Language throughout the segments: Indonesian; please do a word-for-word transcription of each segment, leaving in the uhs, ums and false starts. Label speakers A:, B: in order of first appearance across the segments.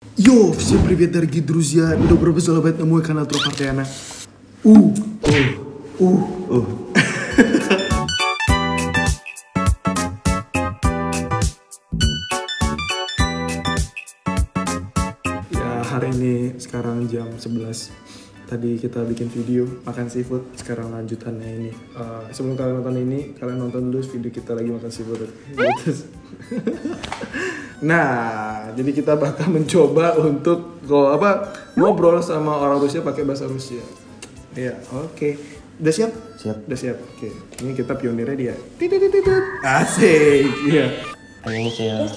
A: Йо, всем привет, дорогие друзья! Добро пожаловать на мой канал Тропартиана. У, у, у, у. Ya, hari ini sekarang jam sebelas. Tadi kita bikin video makan seafood, sekarang lanjutannya ini. Uh, sebelum kalian nonton ini, kalian nonton dulu video kita lagi makan seafood. Nah, jadi kita bakal mencoba untuk go, apa ngobrol sama orang Rusia pakai bahasa Rusia. Iya, oke. Okay. Udah siap?
B: Siap.
A: Udah siap. Oke. Okay. Ini kita pionirnya dia. Tididididid. Asik. Iya.
B: Annyeonghaseyo.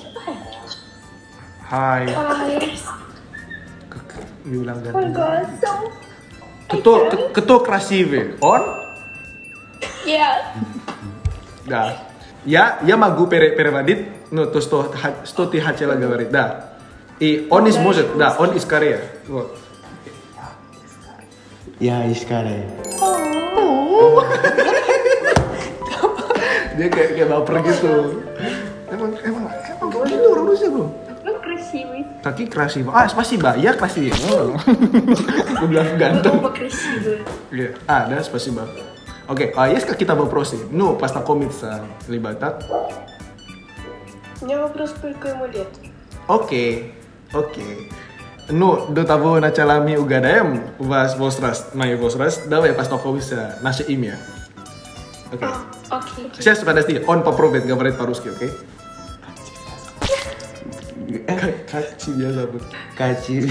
A: Hai.
C: Hai.
A: Bilang ganti.
C: Gosong.
A: Кто, кто красивый? Он?
C: Я.
A: Да. Я, я могу переводить, ну, то, что, что ты хотела говорить, да. И он не сможет, да, он из Кореи. Вот.
B: Ya, из Кореи.
A: Dia kayak kayak baper gitu. Emang emang emang gini orang Rusia bro.
C: Ну, красивый.
A: Kaki красиво. А, спасибо. Я красивый. Gue bilang ganteng.
C: Оба красивые.
A: Iya. А, да, спасибо. Окей, а есть какие-то вопросы? Ну, познакомиться, либо так.
C: У меня вопрос, сколько ему лет?
A: Окей, окей. Ну, до того начала мы угадаем у вас возраст, мой возраст. Давай познакомимся, наше имя. Окей.
C: А, окей.
A: Сейчас, подожди, он попробует говорить по-русски, окей? Как тебя зовут?
B: Kacil.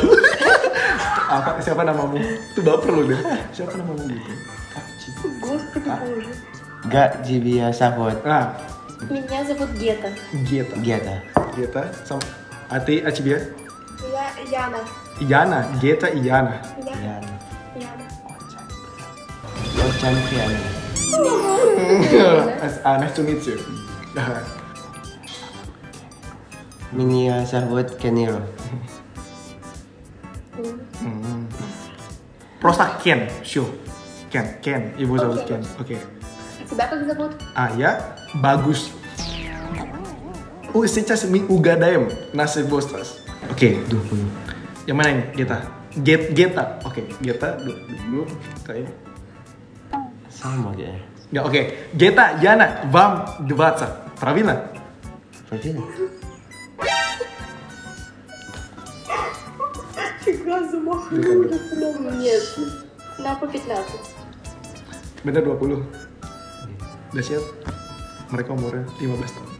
A: Apa, siapa namamu? Itu baper lu deh. Siapa namamu gitu?
C: Господи боже.
B: Gak Jibia Safot.
A: Ah,
C: Меня зовут Гета.
A: Geta.
B: Giata.
A: Geta sama Ati Acibia?
C: Я Яна.
A: Iyana, Geta Iyana.
C: Я
B: Yan.
C: Яна.
B: Ochan Kiana.
A: Ah, nice to meet you.
B: Minia Safot Keniro.
A: Hmm. Просто Ken, sure. Ken, Ken, ibu zovут
C: Окей.
A: Ken. Oke.
C: А тебя как зовут?
A: А я bagus. Oh, сейчас мы угадаем наши возраст. Oke,
B: dua puluh.
A: yang mana ini? Geta. Get, Geta. Oke, Geta dulu kayaknya.
B: Sama kayaknya.
A: Ya, oke. Geta, Yana, вам двадцать. Правильно?
B: Правильно?
C: Фига замахнула. Нет. На по пятнадцать.
A: Bener dua puluh. Udah siap? Mereka umurnya lima belas tahun.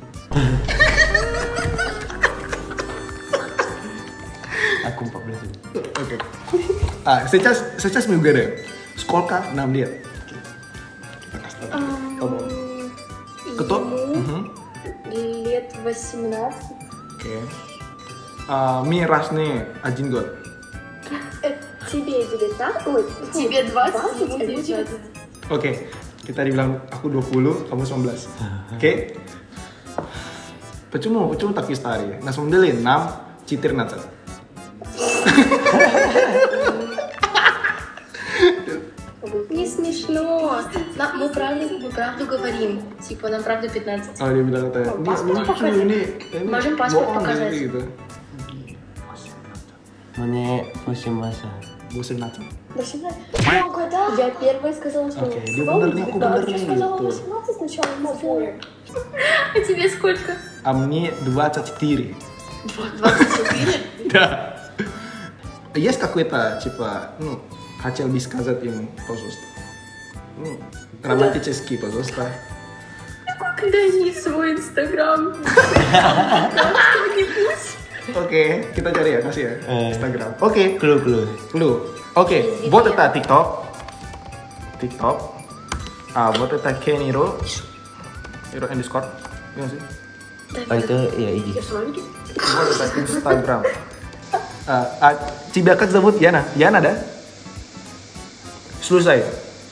B: Aku empat belas.
A: Oke. Ah, сейчас, сейчас мы угадаем. Сколько нам лет? Kita kasih tahu. Kamu. Кто? Мгм.
C: Лет восемнадцать.
A: Oke. А, мы разные один год.
C: Э, Тебе девятнадцать? Ой, тебе двадцать, ему девятнадцать.
A: Oke. Kita dibilang aku dua puluh, kamu sembilan belas. Oke? Почему? Почему такие старые? На самом деле нам четырнадцать.
C: Не смешно. На- мы, правда, мы правду говорим. Типа, нам правда пятнадцать.
A: Oh, dia bilang katanya, ini
C: Paspor
A: lucu
C: показать.
A: ini, ini
C: Можем паспорт
A: bohong
C: показать.
A: ini," gitu.
B: Мне восемнадцать.
A: Bosen nacam.
C: восемнадцать? Я угадала. Я первая сказала, что...
A: Окей, dia
C: Сказала
A: bener nih, aku bener
C: девятнадцать.
A: nih
C: Я сказала
A: gitu.
C: восемнадцать сначала, но спорю. А тебе сколько?
A: А мне двадцать четыре.
C: двадцать четыре?
A: Да. Есть какой-то, типа, ну, хотел бы сказать ему, пожалуйста. Ну, романтический, пожалуйста.
C: Когда есть свой инстаграм. Что-нибудь.
A: Oke, kita cari ya, kasih ya.
B: Eh.
A: Instagram. Oke,
B: Clue clue.
A: lu. Oke, buat kita TikTok. TikTok. Ah, buat kita Keniro. Keniro and Discord. Iya nggak sih?
B: Oh itu ya I G.
C: Я с вами.
A: Вот это Инстаграм. А, а тебя как зовут? Яна? Яна, да? Слушай.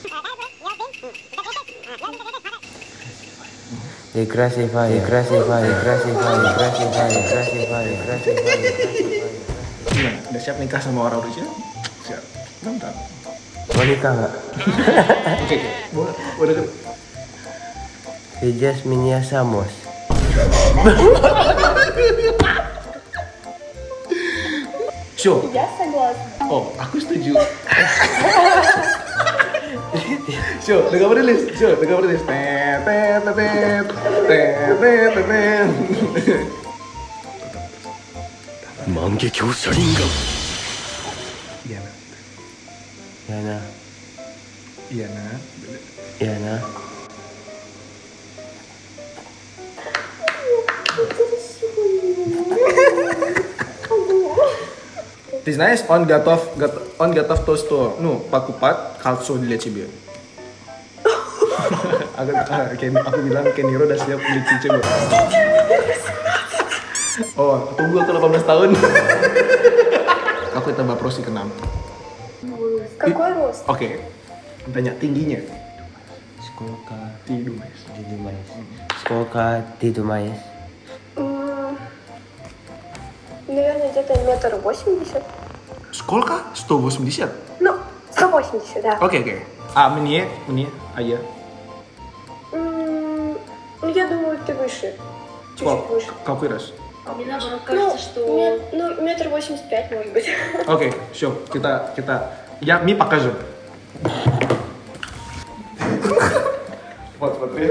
B: И красиво, и красиво, и красиво, и красиво, и красиво, и красиво, и красиво.
A: Gimana? Udah siap nikah sama orang Rusia? Siap. Mantap.
B: Mau nikah nggak?
A: Oke, oke. Boleh, boleh.
B: Сейчас меня сamos.
A: Sure.
C: Я согласна.
A: Oh, aku setuju. Sure, dengar rilis. Sure, dengar rilis. Tet tet tet tet tet tet.
D: Mangekyo Sharingan.
A: Iya nah,
B: Yana,
A: iya nah.
B: Yana.
A: Ты знаешь, он готов, готов, он готов то, что, ну, покупать кольцо для тебя. Aku, ah, Ken- aku bilang Keniro udah siap beli cincin buat kamu. Oh, tunggu aku delapan belas tahun. Aku tambah prosi ke enam.
C: Какой рост?
A: Oke, tanya tingginya.
B: Сколько
A: Di Dumais.
B: ты думаешь? Сколько ты думаешь?
C: М, Наверное, где-то метр восемьдесят.
A: Сколько? сто восемьдесят?
C: Ну, сто восемьдесят, да.
A: Oke, oke. А мне, мне, а я?
C: М, Ну, я думаю, ты выше. Чуть-чуть
A: Сколько?
C: выше.
A: Какой раз?
E: Мне наоборот
C: Ну,
E: кажется, что...
C: ме- ну, метр восемьдесят пять, может быть.
A: Oke, все, kita, kita, я, ми покажем. Вот, смотри.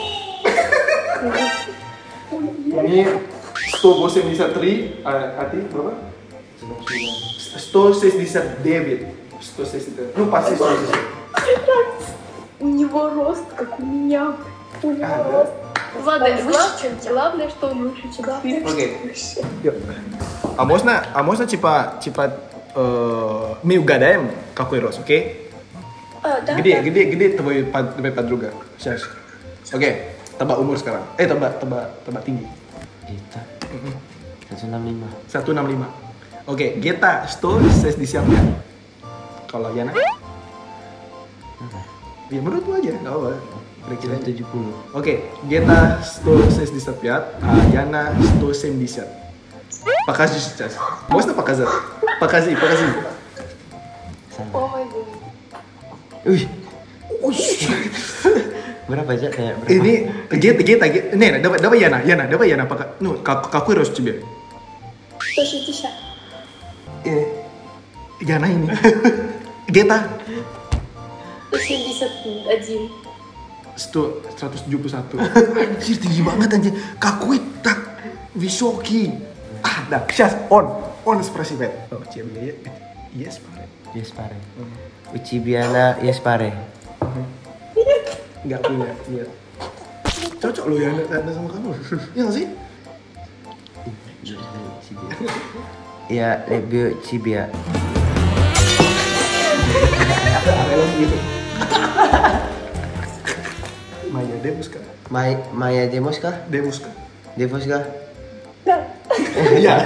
A: Ini сто восемьдесят три, а, а ты berapa? сто шестьдесят девять. сто шестьдесят девять. Ну, пasti сто шестьдесят.
C: У него рост, как у меня. У него
A: А, да?
C: рост.
E: Ладно,
C: Он выше,
E: глав-
C: чем тебя.
E: главное, что он выше, чем ты.
A: Oke. Yuk. А можно, а можно типа, типа, э, мы угадаем какой рост, окей?
C: А, да,
A: Gede,
C: да.
A: gede, gede твой, под- твоя подруга. Сейчас. Oke, tebak umur sekarang. Eh, tebak, tebak, tebak tinggi.
B: Kita. Satu enam lima.
A: seratus enam puluh lima. Oke, Geta сто шестьдесят пять. Kalau Yana? Ya menurut lu aja, nggak apa. Kira-kira aja.
B: tujuh puluh.
A: Oke, Geta сто шестьдесят пять, а Яна сто семьдесят. Покажи сейчас. Можно показать? Покажи, покажи.
C: Ой,
B: Wih. Berapa aja kayak berapa?
A: Ini Geta, Geta, Geta. Nih, dapat dapat Yana, Yana, dapat Yana. Пока, ну, как какой рост тебе?
C: сто шестьдесят.
A: Ini Yana ini. Geta
E: сто семьдесят один.
A: сто, сто tujuh puluh satu. Anjir tinggi banget anjir. Какой так высокий. Ah, dah, сейчас on, on спрашивает. Oh, тебе yes, pare.
B: Yes pare. Ucibiana yes pare.
A: Nggak punya niat. Cocok lo ya ada sama kamu. Iya nggak sih?
B: Ya lebih Cibia.
A: Kalau gitu. Maya Demuska.
B: May Maya Demos kah?
A: Demuska.
B: Devos kah?
A: Iya.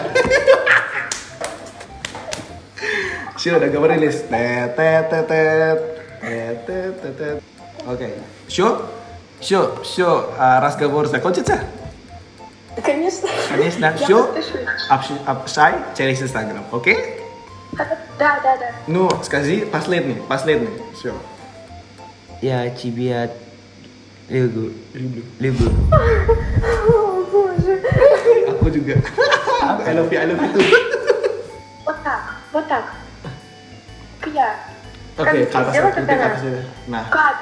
A: Sih udah gambar rilis. Tet tet tet tet tet tet tet. Oke. Show, show, show. Разговор закончится?
C: Конечно.
A: Конечно.
C: Я
A: Show.
C: подпишусь.
A: Общай через Инстаграм, окей?
C: Да, да, да.
A: Ну, скажи последний, последний. Все.
B: Ya Cibia. Люблю.
A: Люблю.
B: Люблю.
C: О, боже.
A: Aku juga. I love you, I love you too.
C: Вот так, вот так. Я.
A: Oke,
C: Kan
A: ke atas
C: dia
A: aku,
C: ke
A: ke
C: kanan.
A: atas aja. Nah,
C: Как?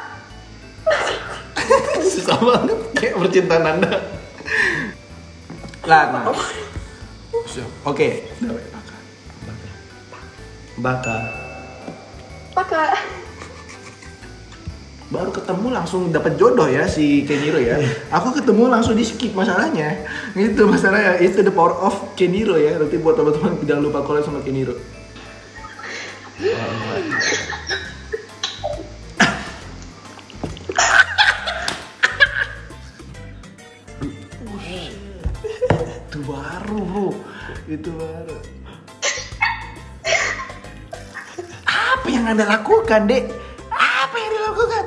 A: susah banget kayak percintaan Anda. Lah, nah. So, Oke, udah weh, Baka.
B: Baka.
C: Пока.
A: Baru ketemu langsung dapat jodoh ya si Keniro ya. Aku ketemu langsung di skip masalahnya. Itu masalahnya, itu the power of Keniro ya. Nanti buat teman-teman jangan lupa collab sama Keniro. Itu baru bro, itu baru. Apa yang Anda lakukan, Dek? Apa yang dilakukan?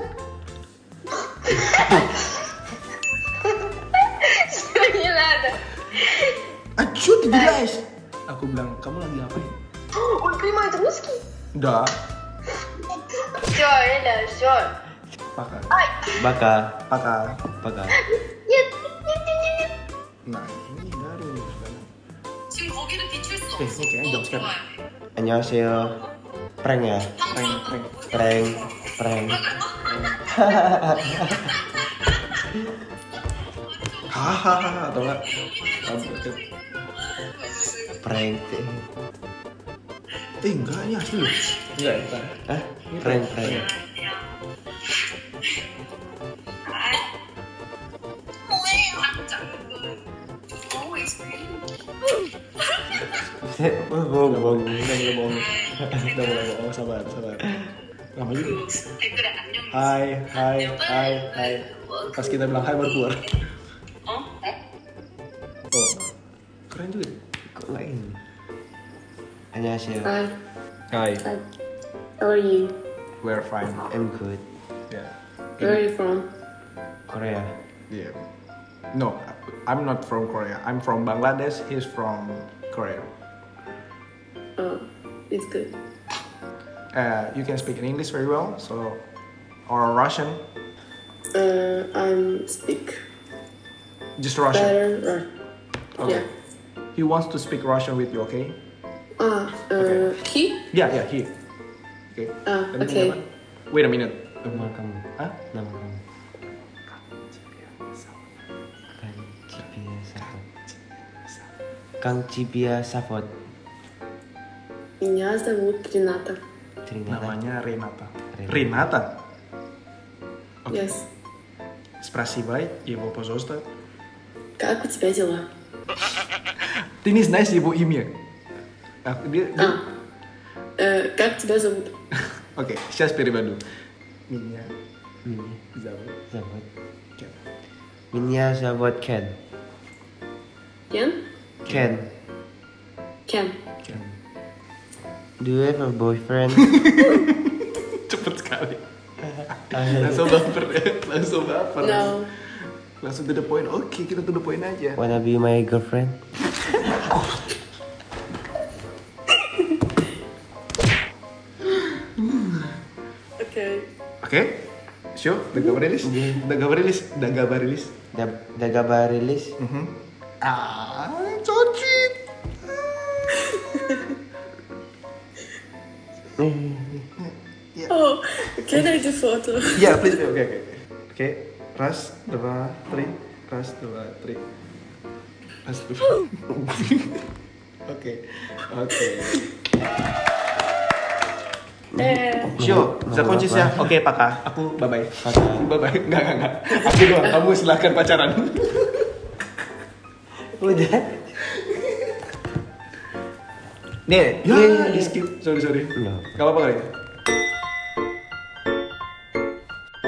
C: Не надо.
A: Acu, tidak guys. Aku bilang, kamu lagi ngapain?
C: Он понимает русский?
A: Udah.
C: Все, Эля, все.
A: Pakai.
B: Baka.
A: Pakai.
B: Baka.
C: Нет, нет, нет, нет, нет.
A: Nah, ini baru nih sekarang.
E: 지금 거기를 비출 수
A: Eh, ini kayaknya jam sekarang.
B: 안녕하세요. Prank ya?
A: Prank, prank.
B: Prank, prank.
A: Hahaha, atau enggak?
B: Prank.
A: Eh, enggak, ini asli loh. Enggak, bukan.
B: Hah? Prank, prank. Bohong, bohong.
A: Udah mulai bohong. Udah mulai bohong, sabar, sabar. Lama juga. Hai, hai, hai, hai. Pas kita bilang hai baru keluar. Oh, keren juga.
B: Kok lain? 안녕하세요.
E: Hi.
A: Hai,
E: Hi. How are you?
A: we're fine.
B: I'm good.
A: Yeah.
E: Where are you from?
B: Korea.
A: Yeah. No, I'm not from Korea. I'm from Bangladesh. He's from Korea.
E: Oh, it's good.
A: Uh, you can speak in English very well, so or Russian,
E: Uh, I'm speak
A: just Russian.
E: better. Right.
A: Okay.
E: Yeah.
A: He wants to speak Russian with you, okay?
E: Ah, uh, he?
A: Yeah, yeah, he. Okay.
E: Ah,
A: Tadi
E: okay.
A: apa? Wait a minute.
B: Nama kamu.
A: Hah?
B: Nama kamu. Kang Cipia Safot.
E: Меня зовут Рената.
B: Trinata.
A: Namanya Renata.
B: Renata.
A: Renata.
E: Yes.
A: Спасибо, его пожалуйста.
E: Как у тебя дела?
A: Ты не знаешь его имя? А, dia- dia-
E: А, э, как тебя зовут?
A: Oke, сейчас переведу. Меня
B: Minya
A: зовут
B: Zavot.
A: Ken.
B: Minya Zavot Ken.
E: Кен?
B: Ken.
E: Кен.
A: Ken.
B: Do you have a boyfriend?
A: Cepet sekali. Langsung baper ya, langsung baper.
E: No.
A: Langsung to the point. Oke, kita to the point aja.
B: Wanna be my girlfriend?
E: Okay.
A: Oke? Sure? Udah gambar rilis? Udah gambar rilis? Udah gambar rilis?
B: Da- Dagaba rilis?
A: Mhm. Ah, so sweet.
E: Oh, can I do photo?
A: Ya, please. Oke, oke. Oke, ras, dua, tri. Ras, dua, tri. Ras, dua. Oke, oke.
E: Eh,
A: Sure, закончись ya. Oke, Paka. Aku bye-bye. Bye-bye. Enggak, enggak, enggak. Aku doang. Kamu silakan pacaran.
B: Udah.
A: Nih, ya, di skip. Sorry, sorry.
B: No.
A: Gak apa-apa kali.